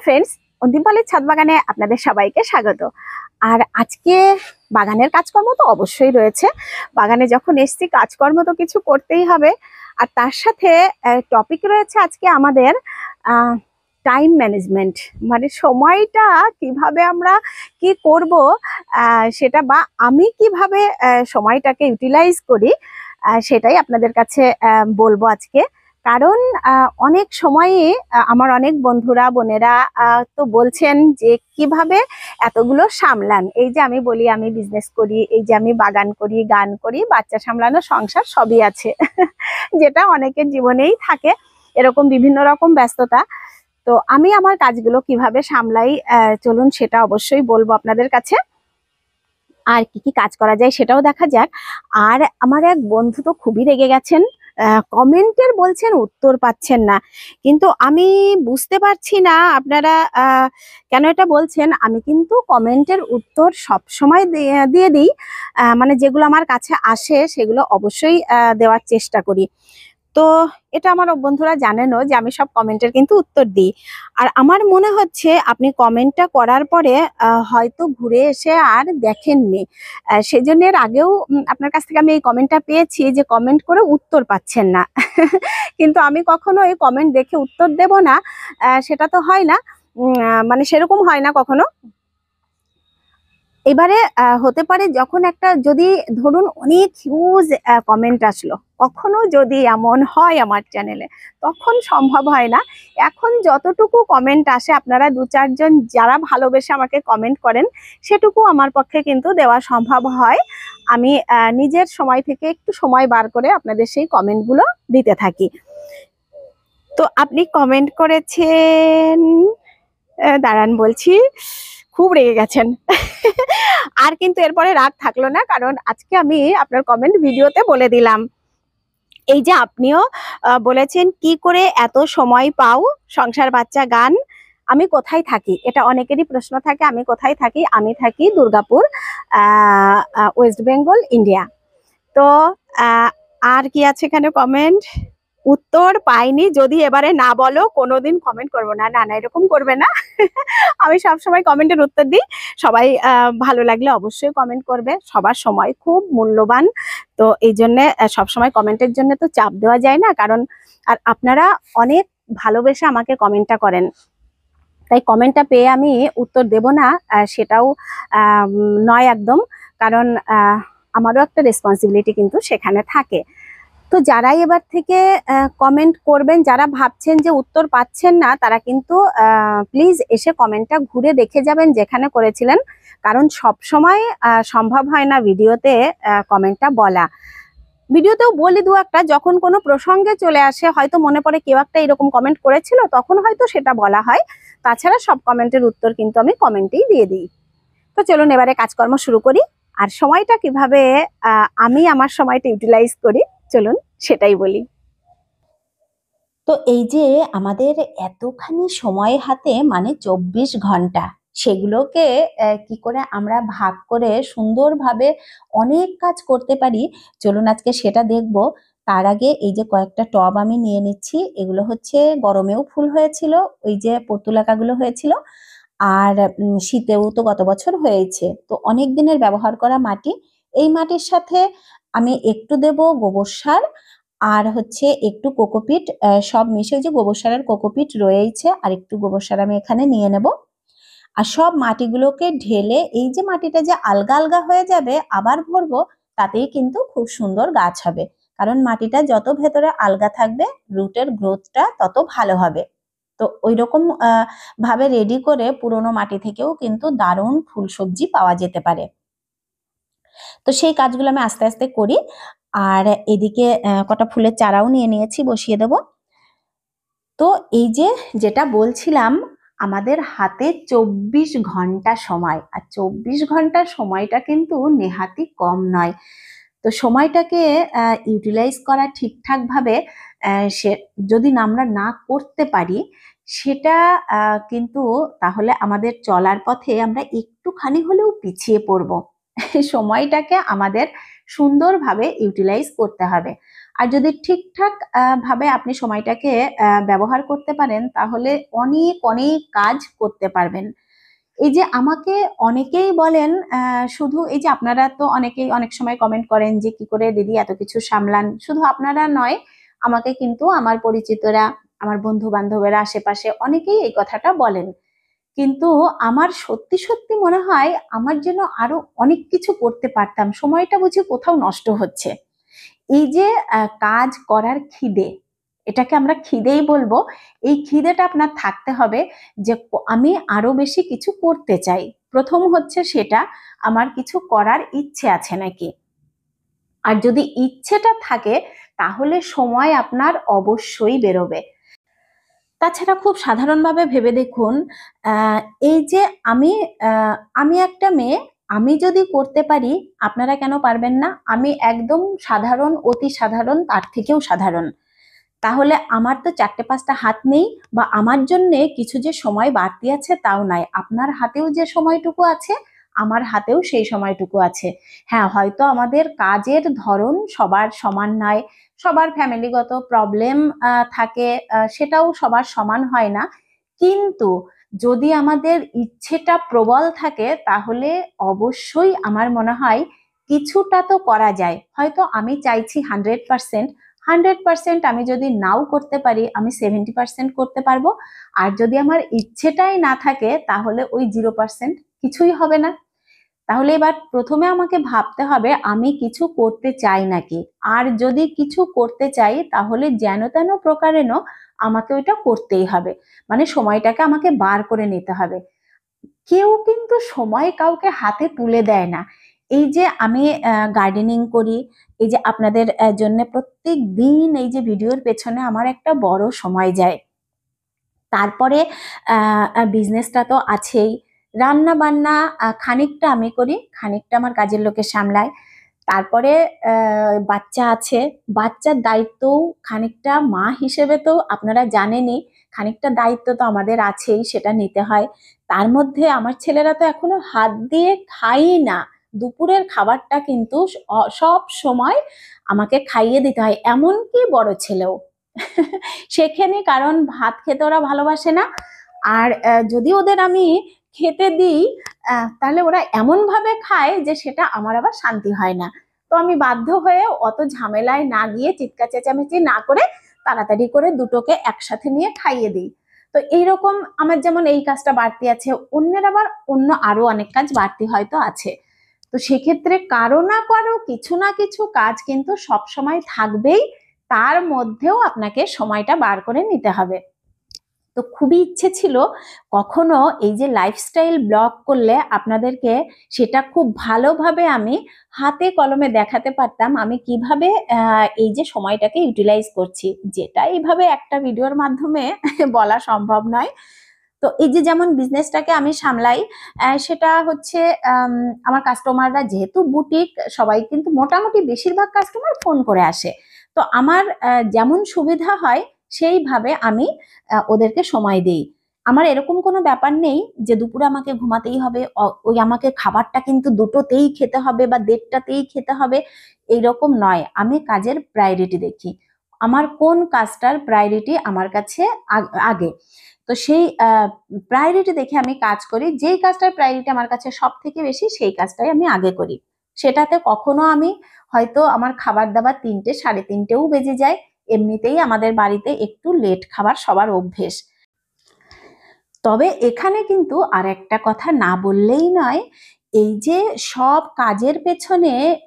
Friends, অন্তিমপালের ছাদ বাগানে আপনাদের সবাইকে স্বাগত। আর আজকে বাগানের কাজকর্ম তো অবশ্যই রয়েছে। বাগানে যখন এসছি কাজকর্ম তো কিছু করতেই হবে। আর তার সাথে টপিক রয়েছে আজকে আমাদের টাইম ম্যানেজমেন্ট, মানে সময়টা কিভাবে আমরা কি করব, সেটা বা আমি কিভাবে সময়টাকে ইউটিলাইজ করি, সেটাই আপনাদের কাছে বলবো আজকে। কারণ অনেক সময়ই আমার অনেক বন্ধুরা বোনেরা তো বলছেন যে কিভাবে এতগুলো সামলান। এই যে আমি বলি আমি বিজনেস করি, এই যে আমি বাগান করি, গান করি, বাচ্চা সামলানো, সংসার সবই আছে যেটা অনেকের জীবনেই থাকে, এরকম বিভিন্ন রকম ব্যস্ততা। তো আমি আমার কাজগুলো কিভাবে সামলাই, চলুন সেটা অবশ্যই বলবো আপনাদের কাছে। আর কি কি কাজ করা যায় সেটাও দেখা যাক। আর আমার এক বন্ধু তো খুবই রেগে গেছেন, কমেন্টের বলছেন উত্তর পাচ্ছেন না। কিন্তু আমি বুঝতে পারছি না আপনারা কেন এটা বলছেন। আমি কিন্তু কমেন্টের উত্তর সব সময় দিয়ে দিই, মানে যেগুলো আমার কাছে আসে সেগুলো অবশ্যই দেওয়ার চেষ্টা করি। তো এটা আমার বন্ধুরা জানেনও যে আমি সব কমেন্টের কিন্তু উত্তর দিই। আর আমার মনে হচ্ছে আপনি কমেন্টটা করার পরে হয়তো ঘুরে এসে আর দেখেননি, সেজন্য এর আগেও আপনার কাছ থেকে আমি এই কমেন্টটা পেয়েছি যে কমেন্ট করে উত্তর পাচ্ছেন না কিন্তু আমি কখনো এই কমেন্ট দেখে উত্তর দেব না, সেটা তো হয় না, মানে সেরকম হয় না কখনো। এবারে হতে পারে যখন একটা, যদি ধরুন অনেক হিউজ কমেন্ট আসলো, কখনো যদি এমন হয় আমার চ্যানেলে, তখন সম্ভব হয় না। এখন যতটুকু কমেন্ট আসে, আপনারা দু চারজন যারা ভালোবেসে আমাকে কমেন্ট করেন, সেটুকু আমার পক্ষে কিন্তু দেওয়া সম্ভব হয়। আমি নিজের সময় থেকে একটু সময় বার করে আপনাদের সেই কমেন্টগুলো দিতে থাকি। তো আপনি কমেন্ট করেছেন, দাঁড়ান বলছি, খুব রেগে গেছেন আর কিন্তু এরপরে রাগ থাকলো না, কারণ আজকে আমি আপনার কমেন্ট ভিডিওতে বলে দিলাম। এই যে আপনিও বলেছেন কি করে এত সময় পাও, সংসার বাচ্চা গান। আমি কোথায় থাকি, এটা অনেকেরই প্রশ্ন থাকে। আমি কোথায় থাকি? আমি থাকি দুর্গাপুর, ওয়েস্ট বেঙ্গল, ইন্ডিয়া। তো আর কি আছে এখানে কমেন্ট, উত্তর পাইনি, যদি এবারে না বলো কোনোদিন কমেন্ট করবো না। না না, এরকম করবে না আমি সবসময় কমেন্টের উত্তর দিই। সবাই ভালো লাগলে অবশ্যই কমেন্ট করবে, সবার সময় খুব মূল্যবান। তো এই জন্য সবসময় কমেন্টের জন্য তো চাপ দেওয়া যায় না, কারণ আর আপনারা অনেক ভালোবেসে আমাকে কমেন্টটা করেন, তাই কমেন্টটা পেয়ে আমি উত্তর দেব না সেটাও নয় একদম। কারণ আমারও একটা রেসপন্সিবিলিটি কিন্তু সেখানে থাকে। তো যারাই এবার থেকে কমেন্ট করবেন, যারা ভাবছেন যে উত্তর পাচ্ছেন না, তারা কিন্তু প্লিজ এসে কমেন্টটা ঘুরে দেখে যাবেন যেখানে করেছিলেন। কারণ সব সময় সম্ভব হয় না ভিডিওতে কমেন্টটা বলা। ভিডিওতেও বলি দু একটা, যখন কোনো প্রসঙ্গে চলে আসে, হয়তো মনে পড়ে কেউ একটা এরকম কমেন্ট করেছিল, তখন হয়তো সেটা বলা হয়। তাছাড়া সব কমেন্টের উত্তর কিন্তু আমি কমেন্টেই দিয়ে দিই। তো চলুন এবারে কাজকর্ম শুরু করি। আর সময়টা কিভাবে আমি আমার সময়টা ইউটিলাইজ করি, চলুন সেটাই বলি। তো এই যে আমাদের এতখানি সময় হাতে, মানে 24 ঘন্টা, সেগুলোকে কি করে আমরা ভাগ করে সুন্দরভাবে অনেক কাজ করতে পারি, চলুন আজকে সেটা দেখব। তার আগে এই যে কয়েকটা টব আমি নিয়ে নিচ্ছি, এগুলো হচ্ছে গরমেও ফুল হয়েছিল, ওই যে পর্তুলাকাগুলো হয়েছিল, আর শীতেও তো গত বছর হয়েছে, তো অনেক দিনের ব্যবহার করা মাটি। এই মাটির সাথে আমি একটু দেব গোবর সার, আর হচ্ছে একটু কোকোপিট, সব মিশে যে গোবর সার আর কোকোপিট রয়েছে, আর একটু গোবর সার আমি এখানে নিয়ে নেব। আর সব মাটিগুলোকে ঢেলে, এই যে মাটিটা যে আলগা আলগা হয়ে যাবে আবার ভরবো, তাতেই কিন্তু খুব সুন্দর গাছ হবে। কারণ মাটিটা যত ভেতরে আলগা থাকবে, রুটের গ্রোথটা তত ভালো হবে। তো ওই রকম ভাবে রেডি করে পুরোনো মাটি থেকেও কিন্তু দারুণ ফুল সবজি পাওয়া যেতে পারে। তো সেই কাজগুলো আমি আস্তে আস্তে করি। আর এদিকে কটা ফুলের চারাও নিয়ে নিয়েছি, বসিয়ে দেব। তো এই যে যেটা বলছিলাম, আমাদের হাতে 24 ঘন্টা সময়, আর 24 ঘন্টার সময়টা কিন্তু নেহাতি কম নয়। তো সময়টাকে ইউটিলাইজ করা ঠিকঠাক ভাবে সে যদি আমরা না করতে পারি, সেটা কিন্তু তাহলে আমাদের চলার পথে আমরা একটুখানি হলেও পিছিয়ে পড়ব। সময়টাকে আমাদের সুন্দরভাবে ইউটিলাইজ করতে হবে। আর যদি ঠিকঠাক ভাবে আপনি সময়টাকে ব্যবহার করতে পারেন, তাহলে অনেক অনেক কাজ করতে পারবেন। এই যে আমাকে অনেকেই বলেন, শুধু এই যে আপনারা তো অনেকেই অনেক সময় কমেন্ট করেন যে কি করে দিদি এত কিছু সামলান, শুধু আপনারা নয়, আমাকে কিন্তু আমার পরিচিতরা, আমার বন্ধু বান্ধবেরা আশেপাশে অনেকেই এই কথাটা বলেন। কিন্তু আমার সত্যি সত্যি মনে হয় আমার যেন আরো অনেক কিছু করতে পারতাম, সময়টা বুঝি কোথাও নষ্ট হচ্ছে। এই যে কাজ করার খিদে, এটাকে আমরা খিদেই বলবো, এই খিদেটা আপনার থাকতে হবে যে আমি আরো বেশি কিছু করতে চাই। প্রথম হচ্ছে সেটা, আমার কিছু করার ইচ্ছে আছে নাকি। আর যদি ইচ্ছেটা থাকে তাহলে সময় আপনার অবশ্যই বেরোবে। তাছাড়া খুব সাধারণভাবে ভেবে দেখুন, এই যে আমি আমি একটা মেয়ে, আমি যদি করতে পারি, আপনারা কেন পারবেন না? আমি একদম সাধারণ, অতি সাধারণ, তার থেকেও সাধারণ। তাহলে আমার তো 4-5টা হাত নেই, বা আমার জন্যে কিছু যে সময় বাড়তি আছে তাও নাই। আপনার হাতেও যে সময়টুকু আছে, আমার হাতেও সেই সময়টুকু আছে। হ্যাঁ, হয়তো আমাদের কাজের ধরন সবার সমান নয়, সবার ফ্যামিলিগত প্রবলেম থাকে, সেটাও সবার সমান হয় না। কিন্তু যদি আমাদের ইচ্ছেটা প্রবল থাকে, তাহলে অবশ্যই আমার মনে হয় কিছুটা তো করা যায়। হয়তো আমি চাইছি 100%, আমি যদি নাও করতে পারি, আমি 70% করতে পারবো। আর যদি আমার ইচ্ছেটাই না থাকে, তাহলে ওই 0% কিছুই হবে না। তাহলে এবার প্রথমে আমাকে ভাবতে হবে আমি কিছু করতে চাই নাকি। আর যদি কিছু করতে চাই, তাহলে যেন তেন প্রকারেণ আমাকে ওইটা করতেই হবে, মানে সময়টাকে আমাকে বার করে নিতে হবে। কেউ কিন্তু সময় কাউকে হাতে তুলে দেয় না। এই যে আমি গার্ডেনিং করি, এই যে আপনাদের জন্য প্রত্যেক দিন এই যে ভিডিওর পেছনে আমার একটা বড় সময় যায়। তারপরে বিজনেসটা তো আছেই, রান্না বান্না খানিকটা আমি করি, খানিকটা আমার কাজের লোকে সামলায়। তারপরে বাচ্চা আছে, বাচ্চার দায়িত্বও খানিকটা মা হিসেবে তো আপনারা জানেনই, খানিকটা দায়িত্ব তো আমাদের আছেই, সেটা নিতে হয়। তার মধ্যে আমার ছেলেরা তো এখনো হাত দিয়ে খাই না, দুপুরের খাবারটা কিন্তু সব সময় আমাকে খাইয়ে দিতে হয়, এমনকি বড় ছেলেও সেখানে, কারণ ভাত খেতে ওরা ভালোবাসে না। আর যদি ওদের আমি খেতে দিই, তাহলে ওরা এমন ভাবে খায় যে সেটা আমার আবার শান্তি হয় না। তো আমি বাধ্য হয়ে অত ঝামেলায় না গিয়ে, চিৎকার চেঁচামেচি না করে, তাড়াতাড়ি করে দুটোকে একসাথে নিয়ে খাইয়ে দিই। তো এইরকম আমার যেমন এই কাজটা বাড়তি আছে, অন্যের আবার অন্য আরো অনেক কাজ বাড়তি হয়তো আছে। তো সেক্ষেত্রে কারো না কারো কিছু না কিছু কাজ কিন্তু সব সময় থাকবেই, তার মধ্যেও আপনাকে সময়টা বার করে নিতে হবে। তো খুবই ইচ্ছে ছিল কখনো এই যে লাইফস্টাইল ব্লগ করলে আপনাদেরকে সেটা খুব ভালোভাবে আমি হাতে কলমে দেখাতে পারতাম, আমি কিভাবে এই যে সময়টাকে ইউটিলাইজ করছি, যেটা এইভাবে একটা ভিডিওর মাধ্যমে বলা সম্ভব নয়। তো এই যে যেমন বিজনেসটাকে আমি সামলাই, সেটা হচ্ছে আমার কাস্টমাররা যেহেতু বুটিক, সবাই কিন্তু মোটামুটি বেশিরভাগ কাস্টমার ফোন করে আসে। তো আমার যেমন সুবিধা হয় সেইভাবে আমি ওদেরকে সময় দেই। আমার এরকম কোনো ব্যাপার নেই যে দুপুরে আমাকে ঘুমাতেই হবে, ওই আমাকে খাবারটা কিন্তু দুটোতেই খেতে হবে বা 1:30টাতেই খেতে হবে, এইরকম নয়। আমি কাজের প্রায়োরিটি দেখি, আমার কোন কাজটার প্রায়োরিটি আমার কাছে আগে। তো সেই প্রায়োরিটি দেখে আমি কাজ করি, যেই কাজটার প্রায়োরিটি আমার কাছে সব থেকে বেশি, সেই কাজটাই আমি আগে করি। সেটাতে কখনো আমি, হয়তো আমার খাবার দাবার 3টে 3:30ও বেজে যায়, এমনিতেই আমাদের বাড়িতে একটু লেট খাবার সবার অভ্যেস। তবে এখানে কিন্তু আর একটা কথা না বললেই নয়, এই যে সব কাজের পেছনে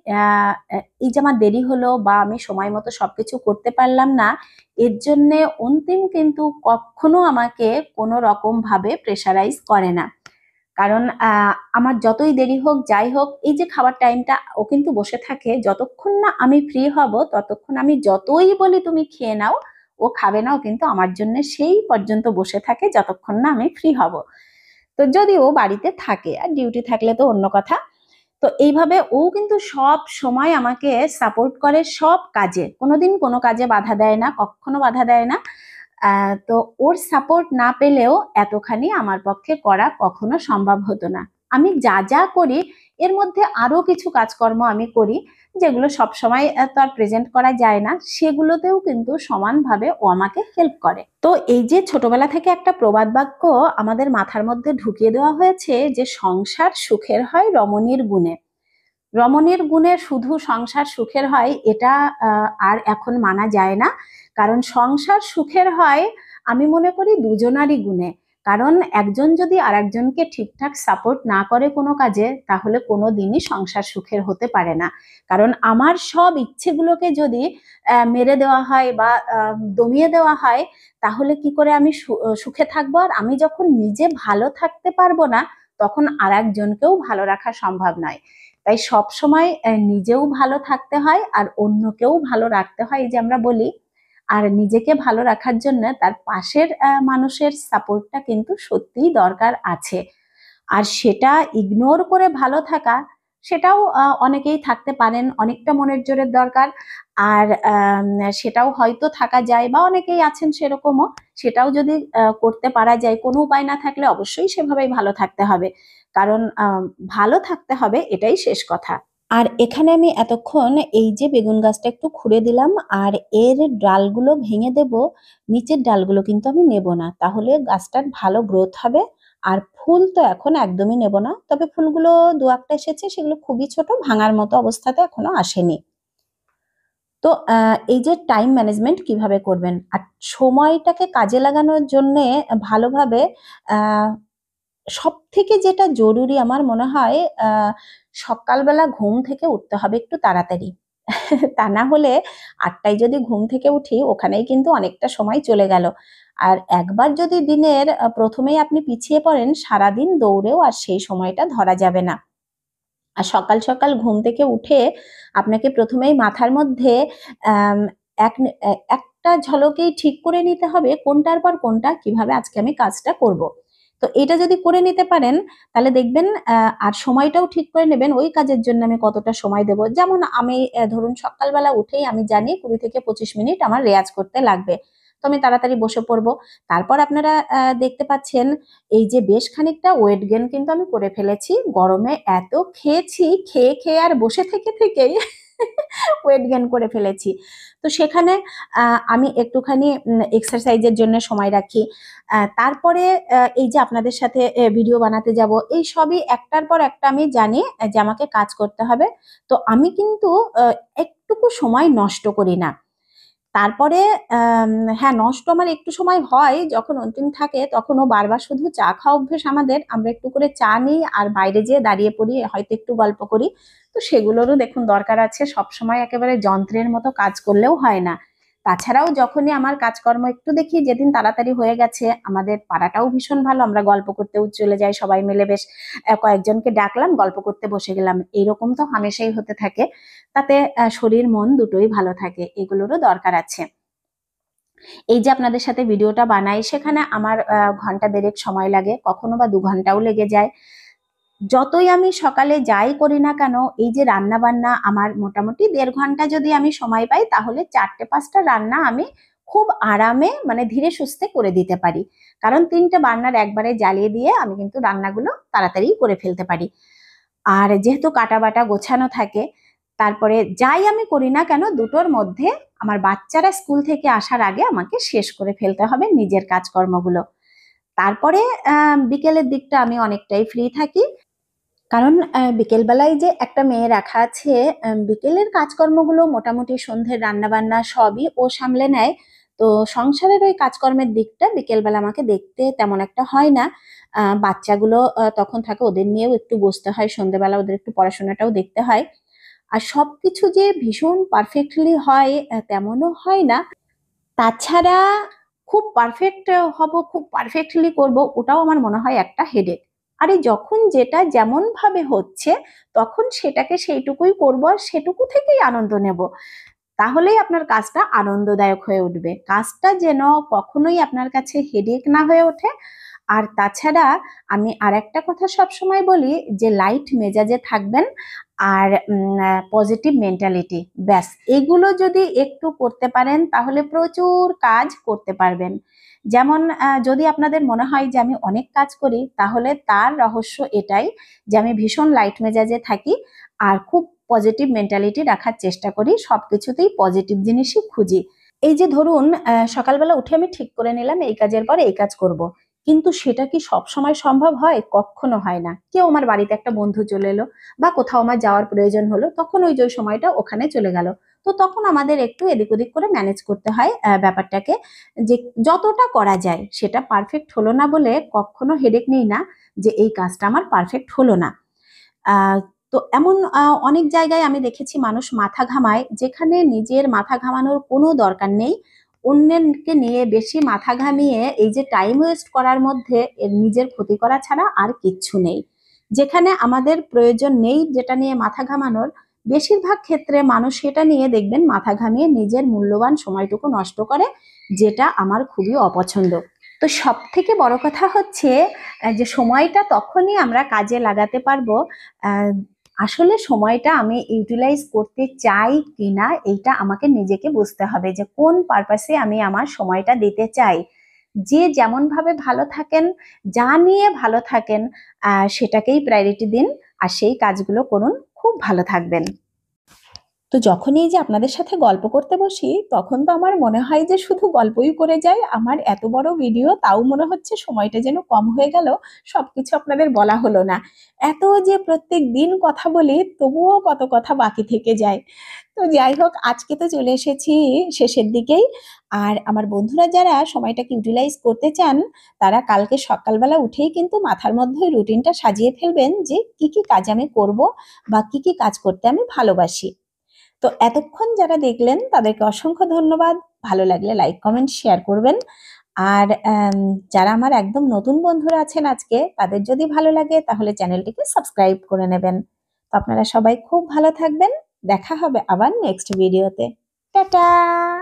এই যে আমার দেরি হলো বা আমি সময় মতো সবকিছু করতে পারলাম না, এর জন্য অন্তিম কিন্তু কখনো আমাকে কোনো রকম ভাবে প্রেশারাইজ করে না। কারণ আমার যতই দেরি হোক, যাই হোক, এই যে খাবার টাইমটা, ও কিন্তু বসে থাকে যতক্ষণ না আমি ফ্রি হব, ততক্ষণ আমি যতই বলি তুমি খেয়ে নাও, ও খাবে না, ও কিন্তু আমার জন্য সেই পর্যন্ত বসে থাকে যতক্ষণ না আমি ফ্রি হব। তো যদি ও বাড়িতে থাকে, আর ডিউটি থাকলে তো অন্য কথা। তো এইভাবে ও কিন্তু সব সময় আমাকে সাপোর্ট করে, সব কাজে, কোনোদিন কোনো কাজে বাধা দেয় না, কখনো বাধা দেয় না। তো ওর সাপোর্ট না পেলেও এতখানি আমার পক্ষে করা কখনো সম্ভব হতো না। আমি যা যা করি এর মধ্যে আরো কিছু কাজকর্ম আমি করি যেগুলো সব সময় তো আর প্রেজেন্ট করা যায় না, সেগুলোতেও কিন্তু সমানভাবে ও আমাকে হেল্প করে। তো এই যে ছোটবেলা থেকে একটা প্রবাদ বাক্য আমাদের মাথার মধ্যে ঢুকিয়ে দেওয়া হয়েছে যে সংসার সুখের হয় রমণীর গুণে, রমণীর গুণে শুধু সংসার সুখের হয় এটা আর এখন মানা যায় না। কারণ সংসার সুখের হয় আমি মনে করি দুজনারই গুণে। কারণ একজন যদি আরেকজনকে ঠিকঠাক সাপোর্ট না করে কোনো কাজে, তাহলে কোনো দিনই সংসার সুখের হতে পারে না। কারণ আমার সব ইচ্ছেগুলোকে যদি মেরে দেওয়া হয় বা দমিয়ে দেওয়া হয়, তাহলে কি করে আমি সুখে থাকবো? আর আমি যখন নিজে ভালো থাকতে পারবো না, তখন আরেকজনকেও ভালো রাখা সম্ভব নয়। তাই সব সময় নিজেও ভালো থাকতে হয় আর অন্যকেও ভালো রাখতে হয়, এই যে আমরা বলি। আর নিজেকে ভালো রাখার জন্য তার পাশের মানুষের সাপোর্টটা কিন্তু সত্যিই দরকার আছে। আর সেটা ইগনোর করে ভালো থাকা, সেটাও অনেকেই থাকতে পারেন, অনেকটা মনের জোরের দরকার। আর সেটাও হয়তো থাকা যায় বা অনেকেই আছেন সেরকমও, সেটাও যদি করতে পারা যায়, কোনো উপায় না থাকলে অবশ্যই সেভাবেই ভালো থাকতে হবে। কারণ ভালো থাকতে হবে, এটাই শেষ কথা। আর এখানে আমি এতক্ষণ এই যে বেগুন গাছটা একটু খুঁড়ে দিলাম, আর এর ডালগুলো ভেঙে দেব, নিচের ডালগুলো কিন্তু আমি নেব না, তাহলে গাছটার ভালো গ্রোথ হবে। আর ফুল তো এখন একদমই নেব না, তবে ফুলগুলো দু একটা এসেছে, সেগুলো খুবই ছোট, ভাঙার মতো অবস্থাতে এখনো আসেনি। তো এই যে টাইম ম্যানেজমেন্ট কিভাবে করবেন আর সময়টাকে কাজে লাগানোর জন্য ভালোভাবে, সব থেকে যেটা জরুরি আমার মনে হয়, সকালবেলা ঘুম থেকে উঠতে হবে একটু তাড়াতাড়ি। তা না হলে 8টায় যদি ঘুম থেকে উঠি, ওখানেই কিন্তু অনেকটা সময় চলে গেল। আর একবার যদি দিনের প্রথমেই আপনি পিছিয়ে পড়েন, সারাদিন দৌড়েও আর সেই সময়টা ধরা যাবে না। আর সকাল সকাল ঘুম থেকে উঠে আপনাকে প্রথমেই মাথার মধ্যে আম, একটা ঝলকেই ঠিক করে নিতে হবে কোনটার পর কোনটা কিভাবে আজকে আমি কাজটা করব। তো এটা যদি করে নিতে পারেন, তাহলে দেখবেন আর সময়টাও ঠিক করে নেবেন ওই কাজের জন্য আমি কতটা সময় দেব। যেমন আমি ধরুন সকালবেলা উঠেই আমি জানি 20 থেকে 25 মিনিট আমার রেয়াজ করতে লাগবে, তো আমি তাড়াতাড়ি বসে পড়বো। তারপর আপনারা দেখতে পাচ্ছেন এই যে বেশ খানিকটা ওয়েট গেইন কিন্তু আমি করে ফেলেছি। গরমে এত খেয়েছি, খেয়ে খেয়ে আর বসে থেকে থেকেই ওয়েট গেইন করে ফেলেছি। তো সেখানে আমি একটুখানি এক্সারসাইজের জন্য সময় রাখি। তারপরে এই যে আপনাদের সাথে ভিডিও বানাতে যাব, এই সবই একটার পর একটা আমি জানি যে আমাকে কাজ করতে হবে। তো আমি কিন্তু একটুকু সময় নষ্ট করি না। তারপরে হ্যাঁ, নষ্ট আমার একটু সময় হয়, যখন অন্তিম থাকে তখনও বারবার শুধু চা খাওয়া অভ্যেস আমাদের, আমরা একটু করে চা নিই আর বাইরে যেয়ে দাঁড়িয়ে পড়ি, হয়তো একটু গল্প করি। তো সেগুলোরও দেখুন দরকার আছে, সব সময় একেবারে যন্ত্রের মতো কাজ করলেও হয় না। তাছাড়াও যখনই আমার কাজকর্ম একটু দেখি যেদিন তাড়াতাড়ি হয়ে গেছে, আমাদের পাড়াটাও ভীষণ ভালো, আমরা গল্প করতেও চলে যাই সবাই মিলে, বেশ কয়েকজনকে ডাকলাম, গল্প করতে বসে গেলাম, এইরকম তো হামেশাই হতে থাকে। তাতে শরীর মন দুটোই ভালো থাকে, এগুলোরও দরকার আছে। এই যে আপনাদের সাথে ভিডিওটা বানাই, সেখানে আমার ঘন্টা দেড়েক সময় লাগে, কখনো বা 2 ঘন্টাও লেগে যায়। যতই আমি সকালে যাই করি না কেন, এই যে রান্না বান্না আমার মোটামুটি 1.5 ঘন্টা যদি আমি সময় পাই, তাহলে 4টে 5টা রান্না আমি খুব আরামে মানে ধীরে সুস্থে করে দিতে পারি। কারণ 3টে বার্নার একবারে জ্বালিয়ে দিয়ে আমি কিন্তু রান্নাগুলো তাড়াতাড়ি করে ফেলতে পারি। আর যেহেতু কাটা বাটা গোছানো থাকে, তারপরে যাই আমি করি না কেন, দুটোর মধ্যে আমার বাচ্চারা স্কুল থেকে আসার আগে আমাকে শেষ করে ফেলতে হবে নিজের কাজকর্মগুলো। তারপরে বিকেলের দিকটা আমি অনেকটাই ফ্রি থাকি। কারণ বিকেল বেলায় যে একটা মেয়ে রাখা আছে, বিকেলের কাজকর্মগুলো মোটামুটি সন্ধ্যের রান্না বান্না সবই ও সামলে নেয়। তো সংসারের ওই কাজকর্মের দিকটা বিকেল বেলা আমাকে দেখতে তেমন একটা হয় না। বাচ্চাগুলো তখন থাকে, ওদের নিয়েও একটু বসতে হয়, সন্ধ্যেবেলা ওদের একটু পড়াশোনাটাও দেখতে হয়। আর সবকিছু যে ভীষণ পারফেক্টলি হয় তেমনও হয় না। তাছাড়া খুব পারফেক্ট হব, খুব পারফেক্টলি করব, ওটাও আমার মনে হয় একটা হেডেক। আরে যখন যেটা যেমন ভাবে হচ্ছে, তখন সেটাকে সেইটুকুই করব আর সেটুকু থেকেই আনন্দ নেব, তাহলেই আপনার কাজটা আনন্দদায়ক হয়ে উঠবে। কাজটা যেন কখনোই আপনার কাছে হেডেক না হয়ে ওঠে। আর তাছাড়া আমি আর একটা কথা সবসময় বলি, যে লাইট মেজাজে থাকবেন আর পজিটিভ মেন্টালিটি, ব্যাস এগুলো যদি একটু করতে পারেন, তাহলে প্রচুর কাজ করতে পারবেন। যেমন যদি আপনাদের মনে হয় যে আমি অনেক কাজ করি, তাহলে তার রহস্য এটাই যে আমি ভীষণ লাইট মেজাজে থাকি আর খুব পজিটিভ মেন্টালিটি রাখার চেষ্টা করি, সবকিছুতেই পজিটিভ জিনিসই খুঁজি। এই যে ধরুন সকালবেলা উঠে আমি ঠিক করে নিলাম এই কাজের পরে এই কাজ করব, কিন্তু সেটা কি সব সময় সম্ভব হয়? কখনো হয় না। কেউ আমার বাড়িতে একটা বন্ধু চলে এলো বা কোথাও আমার যাওয়ার প্রয়োজন হলো, তখন ওই যে সময়টা ওখানে চলে গেল। তো তখন আমাদের একটু এদিক ওদিক করে ম্যানেজ করতে হয় ব্যাপারটাকে, যে যতটা করা যায়। সেটা পারফেক্ট হলো না বলে কখনো হেডেক নেই না যে এই কাজটা আমার পারফেক্ট হলো না। আহ, তো এমন অনেক জায়গায় আমি দেখেছি মানুষ মাথা ঘামায়, যেখানে নিজের মাথা ঘামানোর কোনো দরকার নেই। অন্যকে নিয়ে বেশি মাথা ঘামিয়ে এই যে টাইম ওয়েস্ট করার মধ্যে এর নিজের ক্ষতি করা ছাড়া আর কিচ্ছু নেই। যেখানে আমাদের প্রয়োজন নেই যেটা নিয়ে মাথা ঘামানোর, বেশিরভাগ ক্ষেত্রে মানুষ সেটা নিয়ে দেখবেন মাথা ঘামিয়ে নিজের মূল্যবান সময়টুকু নষ্ট করে, যেটা আমার খুবই অপছন্দ। তো সব থেকে বড় কথা হচ্ছে যে সময়টা তখনই আমরা কাজে লাগাতে পারবো। আহ, আসলে সময়টা আমি ইউটিলাইজ করতে চাই কিনা এইটা আমাকে নিজেকে বুঝতে হবে, যে কোন পারপাসে আমি আমার সময়টা দিতে চাই। যে যেমন ভাবে ভালো থাকেন, যা নিয়ে ভালো থাকেন, সেটাকেই প্রায়োরিটি দিন আর সেই কাজগুলো করুন, খুব ভালো থাকবেন। তো যখনই এই যে আপনাদের সাথে গল্প করতে বসি, তখন তো আমার মনে হয় যে শুধু গল্পই করে যাই। আমার এত বড় ভিডিও, তাও মনে হচ্ছে সময়টা যেন কম হয়ে গেল, সবকিছু আপনাদের বলা হলো না। এত যে প্রত্যেক দিন কথা বলি, তবুও কত কথা বাকি থেকে যায়। তো যাই হোক, আজকে তো চলে এসেছি শেষের দিকেই। আর আমার বন্ধুরা যারা সময়টাকে ইউটিলাইজ করতে চান, তারা কালকে সকালবেলা উঠেই কিন্তু মাথার মধ্যে রুটিনটা সাজিয়ে ফেলবেন যে কি কি কাজ আমি করব বা কি কি কাজ করতে আমি ভালোবাসি। তো এতক্ষণ যারা দেখলেন তাদেরকে অসংখ্য ধন্যবাদ। ভালো লাগলে লাইক কমেন্ট শেয়ার করবেন। আর যারা আমার একদম নতুন বন্ধুরা আছেন আজকে, তাদের যদি ভালো লাগে তাহলে চ্যানেলটিকে সাবস্ক্রাইব করে নেবেন। তো আপনারা সবাই খুব ভালো থাকবেন। দেখা হবে আবার নেক্সট ভিডিওতে। টাটা।